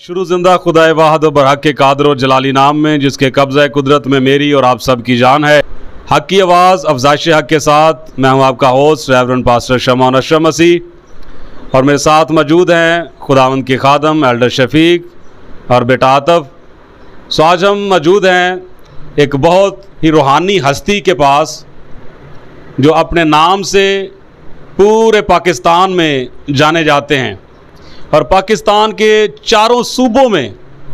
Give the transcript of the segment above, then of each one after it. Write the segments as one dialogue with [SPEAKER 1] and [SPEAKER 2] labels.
[SPEAKER 1] शुरू जिंदा खुदाए वाहद व बरहक के कादर और जलाली नाम में जिसके कब्ज़ा कुदरत में मेरी और आप सब की जान है। हक की आवाज़ अफजाइश हक के साथ मैं हूँ आपका host reverend pastor Shaman Ashraf Masih और मेरे साथ मौजूद हैं खुदावंद के खादम एल्डर शफीक और बेटा आतफ। सो आज हम मौजूद हैं एक बहुत ही रूहानी हस्ती के पास जो अपने नाम से पूरे पाकिस्तान में जाने जाते हैं और पाकिस्तान के चारों सूबों में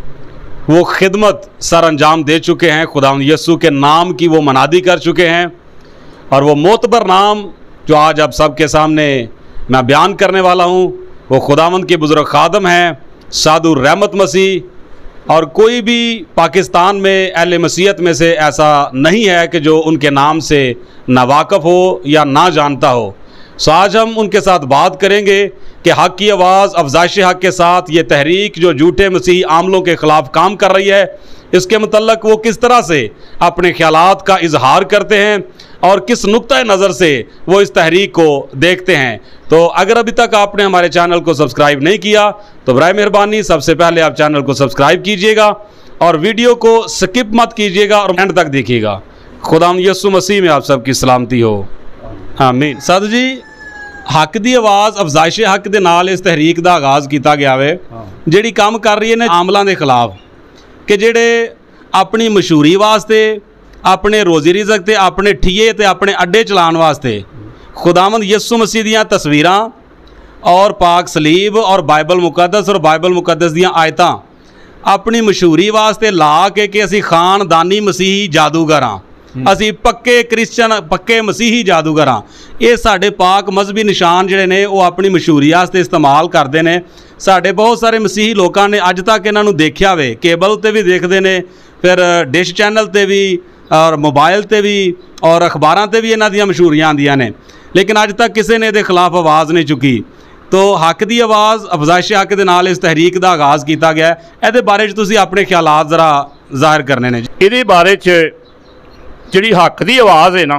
[SPEAKER 1] वो खिदमत सर अंजाम दे चुके हैं। खुदावंद यीशु के नाम की वो मनादी कर चुके हैं और वो मोतबर नाम जो आज आप सबके सामने मैं बयान करने वाला हूँ वो खुदावंद के बुज़ुर्ग खादम हैं साधु रहमत मसीह। और कोई भी पाकिस्तान में अहले मसीहत में से ऐसा नहीं है कि जो उनके नाम से नावाकफ़ हो या ना जानता हो। सो आज हम उनके साथ बात करेंगे कि हक़ की आवाज़ अफजाइश हक़ के साथ ये तहरीक जो झूठे मसीह आमलों के ख़िलाफ़ काम कर रही है इसके मतलब वो किस तरह से अपने ख्यालात का इजहार करते हैं और किस नुक्ता नज़र से वो इस तहरीक को देखते हैं। तो अगर अभी तक आपने हमारे चैनल को सब्सक्राइब नहीं किया तो बराए मेहरबानी सबसे पहले आप चैनल को सब्सक्राइब कीजिएगा और वीडियो को स्किप मत कीजिएगा और एंड तक देखिएगा। खुदावंद यीशु मसीह में आप सबकी सलामती हो, आमीन। साधु जी, हक दी आवाज़ अफजाइश हक दे नाल इस तहरीक का आगाज़ किया गया है जिहड़ी काम कर रही है ने आमलों के खिलाफ कि जेड़े अपनी मशहूरी वास्ते अपने रोज़ी रिज़क ते अपने ठीए ते अपने अड्डे चलाने वास्ते खुदावंद यीशु मसीह दियां तस्वीरां और पाक सलीब और बाइबल मुकद्दस दियां आयतां अपनी मशहूरी वास्ते ला के कि असी खानदानी मसीही जादूगर हाँ, असी पक्के क्रिश्चन पक्के मसीही जादूगर हाँ। ये साढ़े पाक मजहबी निशान जिहड़े ने वो अपनी मशहूरी वास्ते इस्तेमाल करते हैं। साढ़े बहुत सारे मसीही लोगों ने अज तक इन्हों देखा वे, केबल ते भी देखते हैं, फिर डिश चैनल ते भी और मोबाइल ते भी और अखबारां ते भी इन्हां दियां मशहूरियां आंदियां ने, लेकिन अज तक किसी ने इहदे खिलाफ आवाज़ नहीं चुकी। तो हक दी आवाज़ अफजाइश हक दे नाल इस तहरीक का आगाज़ किया गया है। इहदे बारे च तुसीं अपने ख्यालात जरा जाहिर करने ने।
[SPEAKER 2] इहदे बारे च जिहड़ी हक दी आवाज़ है ना,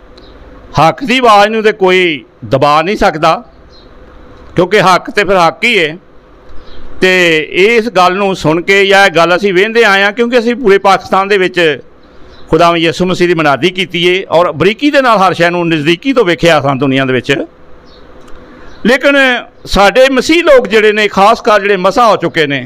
[SPEAKER 2] हक दी आवाज़ नूं ते कोई दबा नहीं सकता क्योंकि हक तो फिर हक ही है। तो इस गल नूं सुन के या गल असीं वेंदे आए हैं क्योंकि असीं पूरे पाकिस्तान दे विच खुदावंद यीशु मसीह की मनादी की है और बरीकी दे नाल हर शै नूं नज़दीकी तो वेखिया असां दुनिया दे विच। लेकिन साडे मसीह लोग जिहड़े ने खासकर जिहड़े मसा हो चुके ने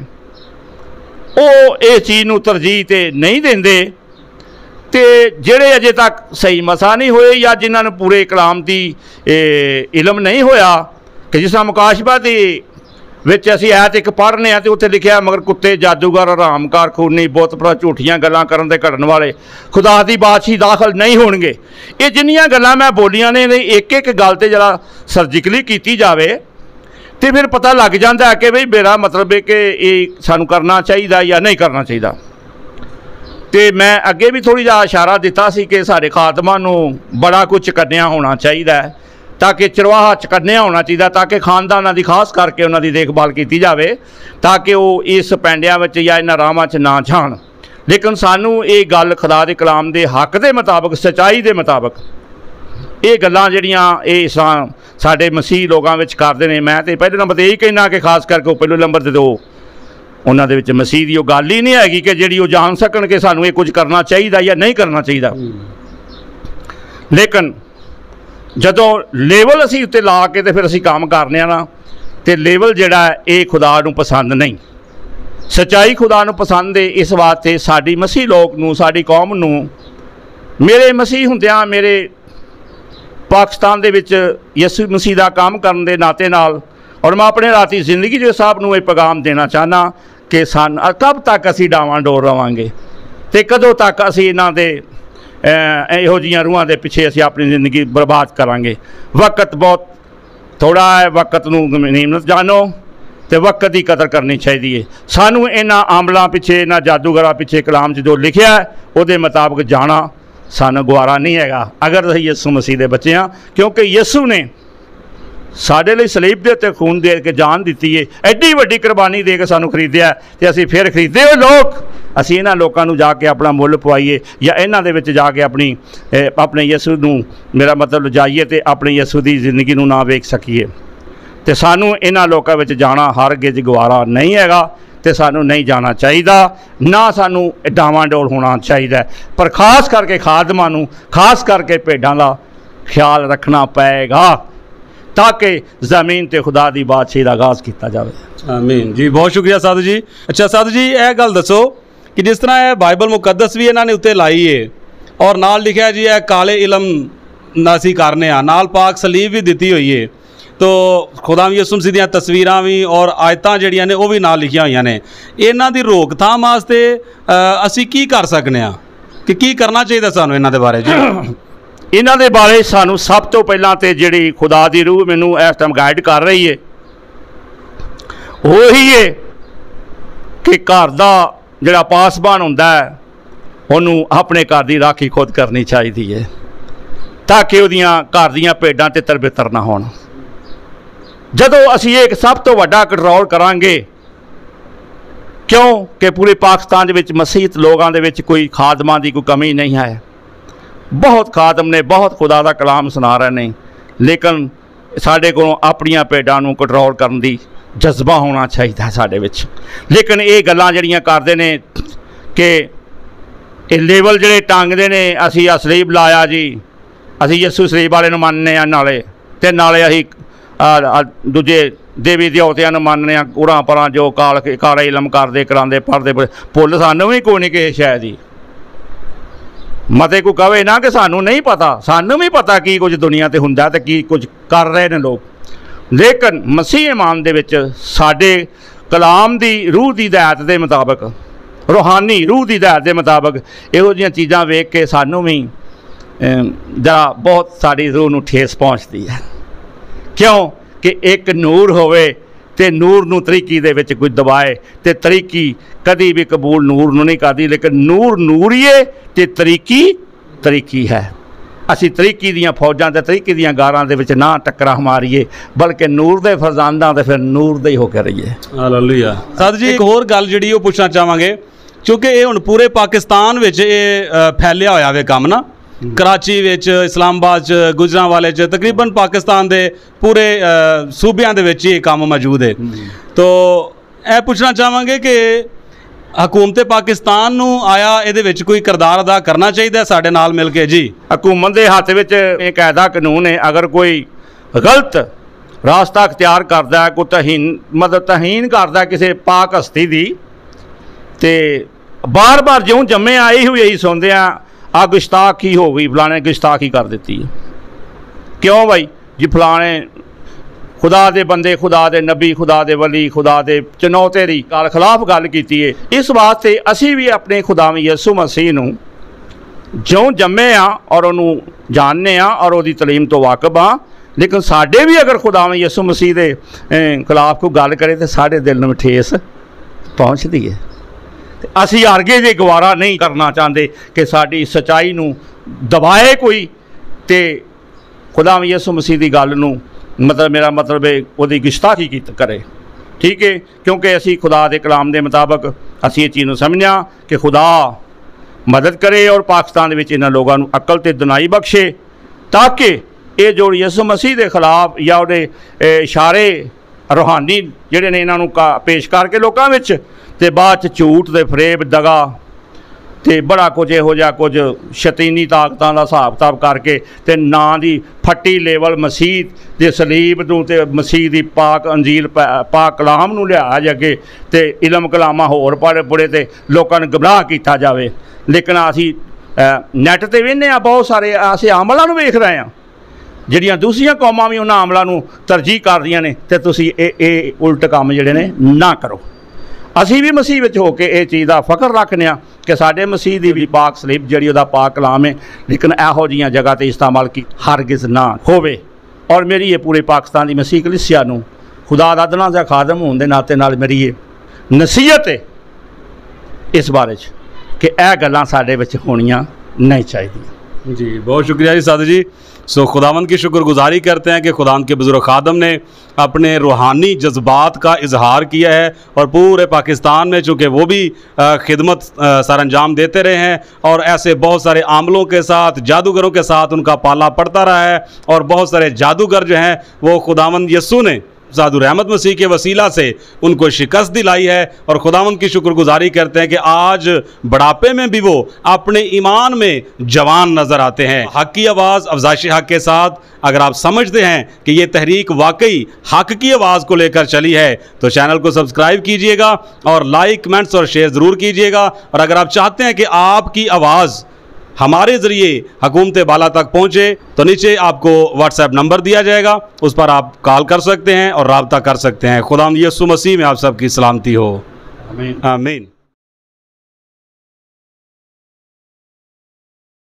[SPEAKER 2] वो इस चीज़ नूं तरजीह ते नहीं देंदे ते जिहड़े अजे तक सही मसा नहीं होए या जिन्हां नूं पूरे कलाम दी इलम नहीं होया कि जिस मुकाशबा दी विच असीं ऐत एक पढ़ने तो उत्थे लिखिया मगर कुत्ते जादूगर हरामकार खूनी बुत परस्त झूठियां गल्लां करन दे घड़न वाले खुदा दी बादशाही दाखल नहीं होणगे। ये जिन्नियां गल्लां मैं बोलियां ने एक एक गल ते जरा सर्जिकली कीती जावे तो फिर पता लग जाता है कि बई मेरा मतलब है कि ये सानू करना चाहिए या नहीं करना चाहिए। तो मैं अगे भी थोड़ी जा इशारा दिता सी कि सारे खादमां नूं बड़ा कुछ चकन्निया होना चाहिए ताकि चरवाहा चकन्निया होना चाहिए ताकि खानदाना की खास करके उन्होंने देखभाल की जाए ताकि वो इस पैंडिया में या इन्हां राहां च ना जाण। लेकिन सानू ये गल खुदा दे कलाम दे हक दे मुताबक सच्चाई दे मुताबक ये गल्लां जिहड़ियां ये साडे मसीह लोगां विच करदे ने। मैं तो पहले नंबर यही कहना कि खास करके पहले नंबर ते दो उन्हां दे विच मसीह दी गल ही नहीं हैगी कि जिहड़ी वो जान सकण कि सानू ये कुछ करना चाहिए या नहीं करना चाहिए। लेकिन जदों लेवल असीं उत्ते ला के तो फिर असीं काम करने ना तो लेवल जिहड़ा ये खुदा नूं पसंद नहीं, सच्चाई खुदा नूं पसंद है। इस वास्ते साडी मसीह लोग नूं साडी कौम नूं मेरे मसीह हुंदियां मेरे पाकिस्तान दे विच यीशु मसीह दा काम करन दे नाते नाल और मैं अपने राती जिंदगी जो साहब नूं ये पैगाम देना चाहना कि कब तक असीं डावां-डोल रहांगे तो कदों तक असीं इन्हां दे इहो जिहियां रूहां दे पिछे असीं अपनी जिंदगी बर्बाद करांगे। वक्त बहुत थोड़ा है, वक्त नूं गनीमत जानो तो वक्त की कदर करनी चाहिए। सानू इन्हां आमलों पिछे इन्हां जादूगरां पिछे कलाम च जो लिखिया है उहदे मुताबक जाना सानू गवारा नहीं हैगा अगर असीं यीशु मसीह दे बच्चे हाँ, क्योंकि यीशु ने साडे लई सलीब दे उत्ते खून दे के जान दित्ती है, एड्डी वड्डी कुर्बानी दे के सानू खरीदिया तो असीं फिर खरीदे हुए लोग असीं इन्हां लोकां नूं जाके अपना मुल पवाईए या इन्हां दे विच जाके अपने यीशु नूं मेरा मतलब जाइए तो अपने यीशु की जिंदगी नूं ना वेख सकीए। तो सानू इन्हां लोकां विच जाना हर गिज गवारा नहीं हैगा। तो सानू नहीं जाना चाहिए, ना सानू डावाडोल होना चाहिए। पर खास करके खादमां नूं, खास करके भेडां दा ख्याल रखना पेगा ताकि ज़मीन ते खुदा दी बादशाही दा आगाज़ किया जाए।
[SPEAKER 1] आमीन जी, बहुत शुक्रिया साधु जी। अच्छा साधु जी, यह गल दसो कि जिस तरह है बाइबल मुकद्दस भी इन्होंने उत्ते लाई है और नाल लिखा जी है काले इलम असीं करने आ, नाल पाक सलीब भी दी हुई है, तो खुदा यसू मसीह दी तस्वीरां भी और आयतां जिहड़ियां ने वो भी नाल लिखियां होईयां ने। इन्हां दी रोकथाम वास्ते असीं की कर सकने आ कि की करना चाहिए सानूं इन्हां दे बारे जी?
[SPEAKER 2] इन्हां दे बारे सानूं सब तो पहलां ते जिहड़ी खुदा दी रूह मैनूं इस टाइम गाइड कर रही है वही है कि घर दा जिहड़ा पासबान हुंदा है उहनूं अपने घर दी राखी खुद करनी चाहिदी है ताकि उहदियां घर दीयां भेडां तितर बितर ना होण। जदों असीं एक सब तो वड्डा कंट्रोल करांगे, क्यों कि पूरे पाकिस्तान दे विच मसीहत लोगां दे विच कोई खादमां दी कोई कमी नहीं है। बहुत खादम ने बहुत खुदा दा कलाम सुना रहे ने, लेकिन साडे कोलों अपणियां भेडां नूं कंट्रोल करन दी जज्बा होना चाहिए साडे विच। लेकिन ये गल्लां जिहड़ियां करदे ने कि ये लेवल जिहड़े टांगदे ने, असीं असलीब लाया जी, असीं यसू सलीब वाले नूं मनने आ, नाले असीं दूजे देवी देवतियां नूं मनने आ, उरां परां जो काले इलम करदे करांदे पढ़दे भुल सानूं भी कोई नहीं किसे शै दी। मते को कहे ना कि सानू नहीं पता, सानू भी पता की कुछ दुनिया ते हुंदा ते की कुछ कर रहे ने लोग, लेकिन मसीह ईमान दे विच साडे कलाम दी रूह दी हिदायत दे मुताबक, रूहानी रूह दी हिदायत दे मुताबक इहो जिहियां चीज़ां वेख के सानू भी जरा बहुत साड़ी रूह नूं ठेस पहुँचती है। क्यों कि एक नूर होवे ते नूर नूं तरीकी दे विच कोई दबाए ते तरीकी कदी भी कबूल नूर नूं नहीं करदी, लेकिन नूर नूरीए ते तरीकी है। असी तरीकी दियां फौजां ते तरीकी दियां गारां दे विच ना टक्करां मारीए, बल्कि नूर दे फरजांदां ते फिर नूर दे ही होकर रहिए।
[SPEAKER 1] हालेलुया। साधु जी, एक होर गल जिहड़ी वो पुछना चाहांगे, क्योंकि ये हुण पूरे पाकिस्तान विच ये फैलिया होया वे काम ना, कराची विच, इस्लामाबाद च, गुजरांवाले च, तकरीबन पाकिस्तान दे पूरे सूबियां दे विच ये काम मौजूद है। तो यह पुछना चाहांगे कि हुकूमत पाकिस्तान नूं आया इहदे विच कोई किरदार अदा करना चाहिए साडे नाल मिल के जी?
[SPEAKER 2] हुकूमत के हत्थ विच एक कायदा कानून है, अगर कोई गलत रास्ता अख्तियार करता है, कोई तहीन करता है किसी पाक हस्ती की, तो बार बार ज्यों जम्मे आई हुई यही सुनते हैं आ गुस्ताखी हो गई, फलाने गुस्ताखी कर दी है। क्यों भाई जी? फलाने खुदा दे बंदे, खुदा दे नबी, खुदा दे वली, खुदा दे चनौते दी गल खिलाफ गल की है। इस वास्ते असी भी अपने खुदावंद यसू मसीह नूं ज्यों जम्मे आ और उन्होंने जानने आ और उसकी तलीम तो वाकफ हाँ, लेकिन साढ़े भी अगर खुदावंद यसू मसीह के खिलाफ कोई गल करे तो साढ़े दिल में ठेस पहुँचती है। असी आरगे जे गवारा नहीं करना चाहते कि साड़ी सच्चाई नूं दबाए कोई, तो खुदावंद यसू मसीह की गल नूं मतलब मेरा मतलब है उसकी गुस्ताखी की करे। ठीक है, क्योंकि असी खुदा के कलाम के मुताबक असी ये चीज़ समझा कि खुदा मदद करे और पाकिस्तान में इन्होंने लोगों को अकल ते दुनाई बख्शे, ताकि ये जो यसू मसीह के खिलाफ या उहदे इशारे रूहानी जिहड़े ने इन्हों पेश करके लोगों में ते बाद झूठ ते फरेब दगा ते बड़ा कुछ इहो जिहा कुछ शतीनी ताकतां दा हिसाब किताब करके ते नां दी फट्टी लेवल मसीह दे सलीब नूं ते मसीह दी पाक अंजील पाक कलाम नूं लिया जाके ते इलम कलामा होर पढ़े ते लोकां नूं गुमराह कीता जावे। लेकिन असीं नैट ते वेखने आ बहुत सारे असीं अमलां नूं वेख रहे हैं, जिहड़ियां दूसरियां कौमां भी उन्हां अमलां नूं तरजीह करदियां ने, ते तुसीं ये उल्ट काम जिहड़े ने ना करो। असी भी मसीह विच होके ये चीज़ का फख्र रखने कि साडे मसीह की भी पाक सलीब जिहड़ी उहदा पाक कलाम है, लेकिन इहो जिहियां जगह ते इस्तेमाल की हरगिज़ ना होवे। और मेरी ये पूरे पाकिस्तान की मसीह कलीसिया नूं खुदा दा अदना दा खादम होने के नाते नाल मेरी ये नसीहत है इस बारे कि यह गल्लां साडे विच होणियां नहीं चाहिए।
[SPEAKER 1] जी बहुत शुक्रिया जी साधु जी। सो खुदावंद की शुक्रगुजारी करते हैं कि खुदावंद के बुजुर्ग खादम ने अपने रूहानी जज्बात का इजहार किया है और पूरे पाकिस्तान में चूँकि वो भी खिदमत सर अंजाम देते रहे हैं और ऐसे बहुत सारे आमलों के साथ, जादूगरों के साथ उनका पाला पड़ता रहा है और बहुत सारे जादूगर जो हैं वो खुदावंद यसू ने साधु रहमत मसीह के वसीला से उनको शिकस्त दिलाई है और खुदावंद की शुक्रगुजारी करते हैं कि आज बुढ़ापे में भी वो अपने ईमान में जवान नज़र आते हैं। हक की आवाज़ अफज़ाइश हक के साथ अगर आप समझते हैं कि ये तहरीक वाकई हक की आवाज़ को लेकर चली है तो चैनल को सब्सक्राइब कीजिएगा और लाइक, कमेंट्स और शेयर ज़रूर कीजिएगा। और अगर आप चाहते हैं कि आपकी आवाज़ हमारे ज़रिए हुकूमत बाला तक पहुँचे तो नीचे आपको व्हाट्सएप नंबर दिया जाएगा, उस पर आप कॉल कर सकते हैं और राब्ता कर सकते हैं। खुदा यीशु मसीह में आप सबकी सलामती हो। आमीन।